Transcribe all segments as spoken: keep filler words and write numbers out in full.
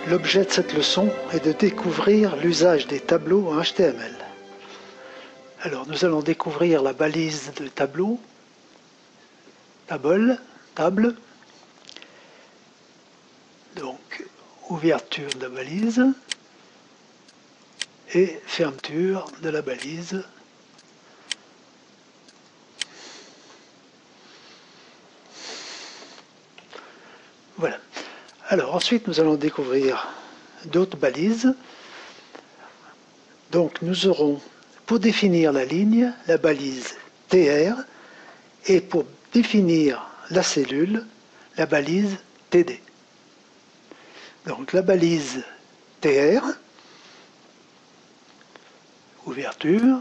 L'objet de cette leçon est de découvrir l'usage des tableaux en H T M L. Alors nous allons découvrir la balise de tableau, table, table, donc ouverture de la balise et fermeture de la balise. Voilà. Alors ensuite nous allons découvrir d'autres balises. Donc nous aurons pour définir la ligne la balise T R et pour définir la cellule la balise T D. Donc la balise T R, ouverture,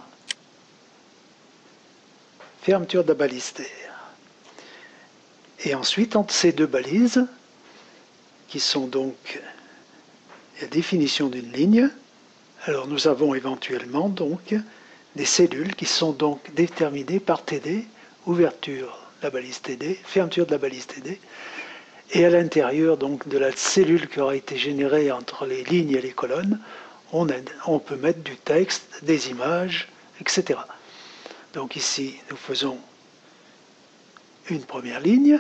fermeture de la balise T R. Et ensuite entre ces deux balises, qui sont donc la définition d'une ligne, alors nous avons éventuellement donc des cellules qui sont donc déterminées par T D, ouverture de la balise T D, fermeture de la balise T D, et à l'intérieur donc de la cellule qui aura été générée entre les lignes et les colonnes, on, a, on peut mettre du texte, des images, et cetera. Donc ici nous faisons une première ligne,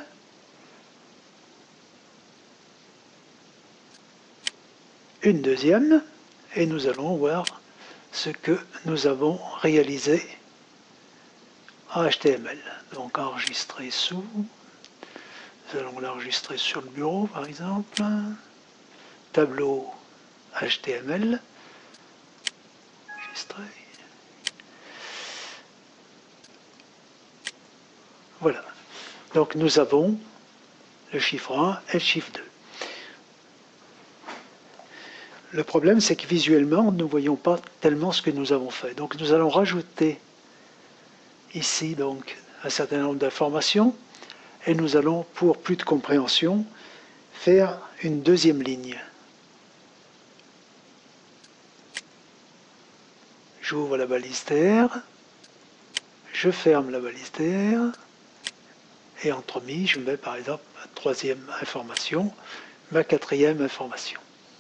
une deuxième, et nous allons voir ce que nous avons réalisé en H T M L. Donc enregistrer sous, nous allons l'enregistrer sur le bureau par exemple, tableau H T M L, enregistrer. Voilà, donc nous avons le chiffre un et le chiffre deux. Le problème, c'est que visuellement, nous ne voyons pas tellement ce que nous avons fait. Donc nous allons rajouter ici donc, un certain nombre d'informations et nous allons, pour plus de compréhension, faire une deuxième ligne. J'ouvre la balise T R, je ferme la balise T R et entremis, je mets par exemple ma troisième information, ma quatrième information.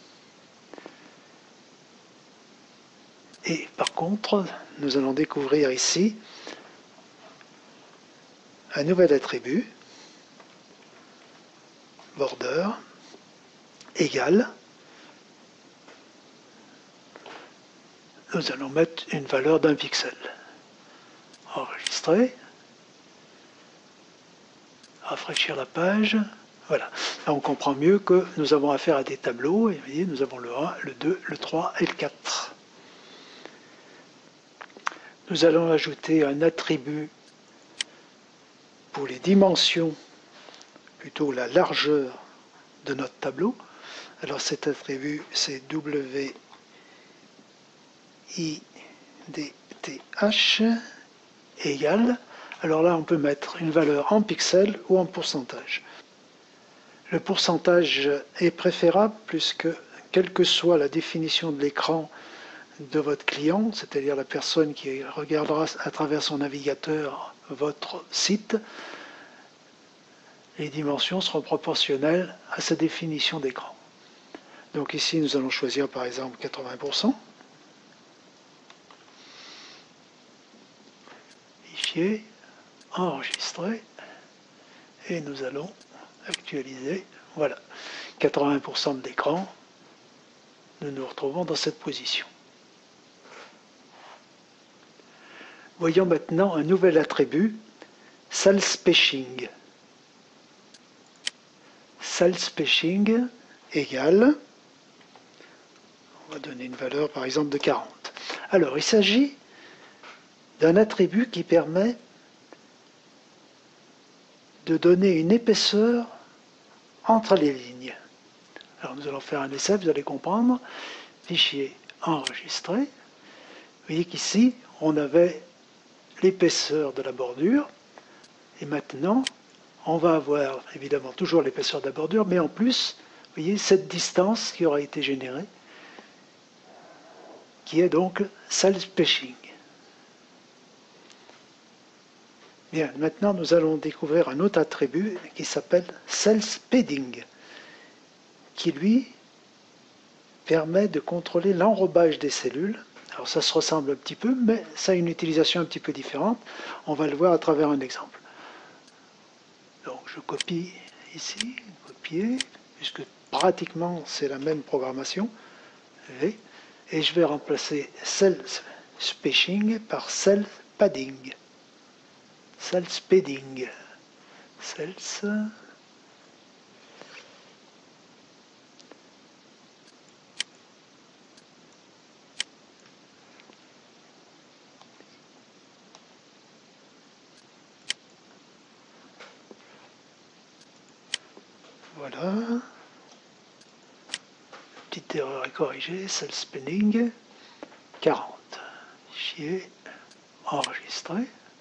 Et par contre, nous allons découvrir ici un nouvel attribut, border, égal. Nous allons mettre une valeur d'un pixel. Enregistrer. Rafraîchir la page. Voilà. Là, on comprend mieux que nous avons affaire à des tableaux. Et vous voyez, nous avons le un, le deux, le trois et le quatre. Nous allons ajouter un attribut pour les dimensions, plutôt la largeur de notre tableau. Alors cet attribut, c'est W I D T H égale. Alors là, on peut mettre une valeur en pixels ou en pourcentage. Le pourcentage est préférable puisque, quelle que soit la définition de l'écran de votre client, c'est-à-dire la personne qui regardera à travers son navigateur votre site, les dimensions seront proportionnelles à sa définition d'écran. Donc ici, nous allons choisir par exemple quatre-vingts pour cent. Fichier, enregistrer, et nous allons actualiser. Voilà, quatre-vingts pour cent de l'écran. Nous nous retrouvons dans cette position. Voyons maintenant un nouvel attribut, salspacing. Salspacing égale, on va donner une valeur par exemple de quarante. Alors il s'agit d'un attribut qui permet de donner une épaisseur entre les lignes. Alors nous allons faire un essai, vous allez comprendre. Fichier enregistré. Vous voyez qu'ici, on avait l'épaisseur de la bordure. Et maintenant, on va avoir évidemment toujours l'épaisseur de la bordure, mais en plus, vous voyez, cette distance qui aura été générée, qui est donc salspacing. Bien, maintenant nous allons découvrir un autre attribut qui s'appelle salspadding, qui lui permet de contrôler l'enrobage des cellules. Alors ça se ressemble un petit peu, mais ça a une utilisation un petit peu différente. On va le voir à travers un exemple. Donc je copie ici, copier, puisque pratiquement c'est la même programmation. V, et je vais remplacer cell spacing par cell padding. Cell padding. Cells. Voilà. Petite erreur à corriger. Cell spinning. quarante. Fichier enregistré.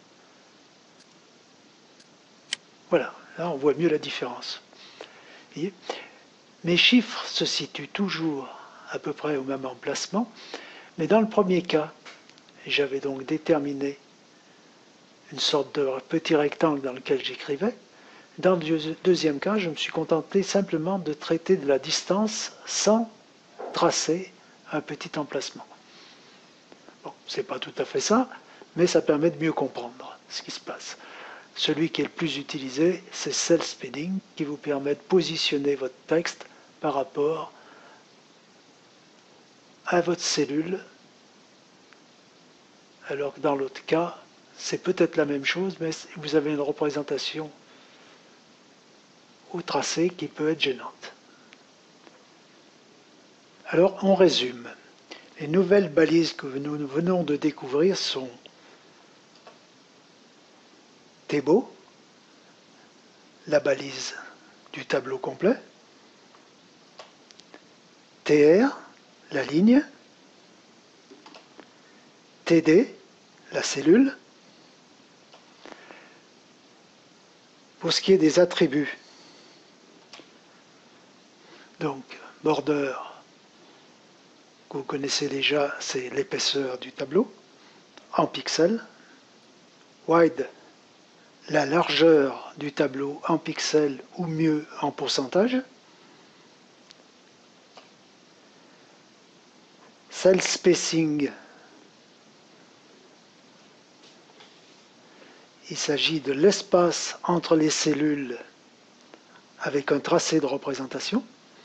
Voilà. Là, on voit mieux la différence. Voyez, mes chiffres se situent toujours à peu près au même emplacement, mais dans le premier cas, j'avais donc déterminé une sorte de petit rectangle dans lequel j'écrivais. Dans le deuxième cas, je me suis contenté simplement de traiter de la distance sans tracer un petit emplacement. Bon, ce n'est pas tout à fait ça, mais ça permet de mieux comprendre ce qui se passe. Celui qui est le plus utilisé, c'est Cell Padding, qui vous permet de positionner votre texte par rapport à votre cellule, alors que dans l'autre cas, c'est peut-être la même chose, mais vous avez une représentation au tracé qui peut être gênante. Alors, on résume. Les nouvelles balises que nous venons de découvrir sont T B O, la balise du tableau complet, T R, la ligne, T D, la cellule. Pour ce qui est des attributs, donc border, que vous connaissez déjà, c'est l'épaisseur du tableau, en pixels, wide, la largeur du tableau en pixels ou mieux en pourcentage, cell spacing, il s'agit de l'espace entre les cellules avec un tracé de représentation.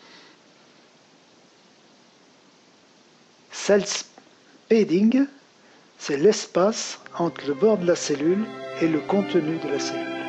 Cell padding, c'est l'espace entre le bord de la cellule et le contenu de la cellule.